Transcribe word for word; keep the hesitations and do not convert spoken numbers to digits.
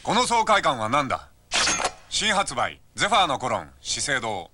この爽快感は何だ。新発売ゼファーのコロン資生堂。